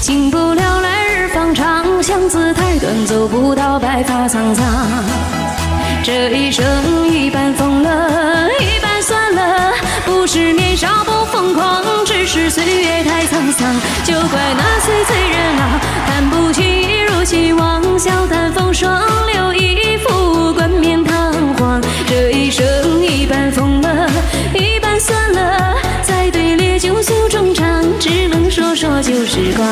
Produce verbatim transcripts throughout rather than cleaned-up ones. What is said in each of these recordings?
经不了来日方长，相思太短，走不到白发苍苍。这一生一半疯了，一半算了，不是年少不疯狂，只是岁月太沧桑。就怪那岁岁人老，看不起一如既往，笑谈风霜，留一副冠冕堂皇。这一生一半疯了，一半算了，再对烈酒诉衷肠，只能说说旧时光。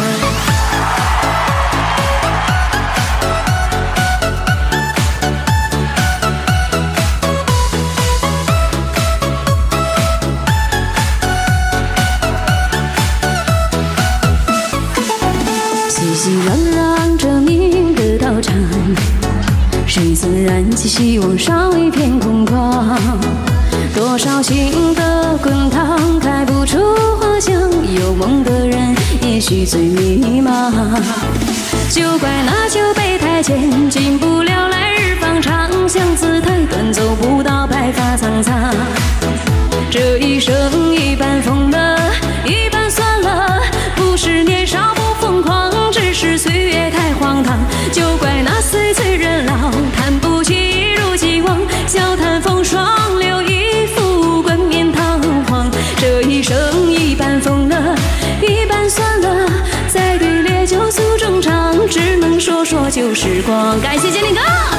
熙熙攘攘这命的道场，谁曾燃起希望烧一片空旷？多少心的滚烫，开不出花香。有梦的人也许最迷茫。就怪那酒杯太浅，进不了来日方长。相思太短，走不到白发苍苍。这一生一半疯了，一半算了，不是年少不疯狂，只是岁月太荒唐。就怪那岁岁人老，看不起一如既往，笑谈风霜，留一副冠冕堂皇。这一生一半疯了，一半算了，再对烈酒诉衷肠，只能说说旧时光。感谢建林哥。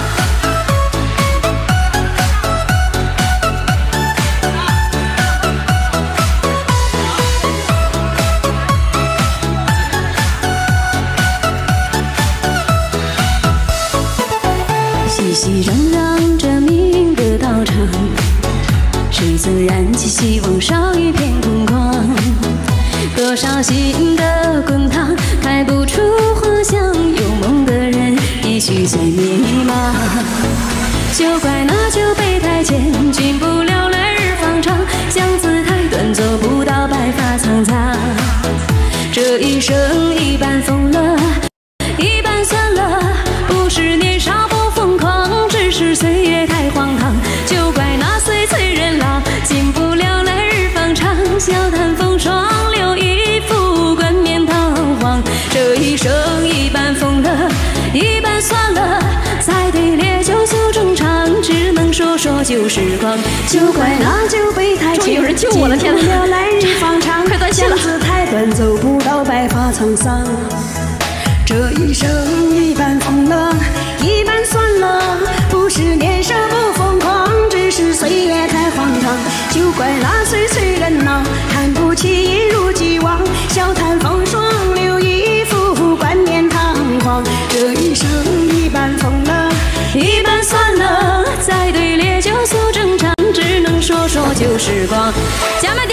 熙熙攘攘这命的道场，谁曾燃起希望烧一片空旷？多少心的滚烫，开不出花香。有梦的人也许最迷茫。就怪那酒杯太浅，进不了来日方长。相思太短，走不到白发苍苍。这一生一半疯了，一半算了，不是年少不疯狂，只是岁月太荒唐。就怪那岁岁人老，进不了来日方长。笑谈风霜，留一副冠冕堂皇。这一生一半疯了，一半算了，再对烈酒诉衷肠，只能说说旧时光。就怪那酒杯太浅， 有人救我了，天哪！ 进不了来日方长， 快断气了。 相思太短，走不到白发苍苍。这一生一半疯了，一半算了，不是年少不疯狂，只是岁月太荒唐。就怪那岁岁人老，看不起一如既往，笑谈风霜，留一副冠冕堂皇。这一生一半疯了，一半算了，再对烈酒诉衷肠，只能说说旧时光。家们。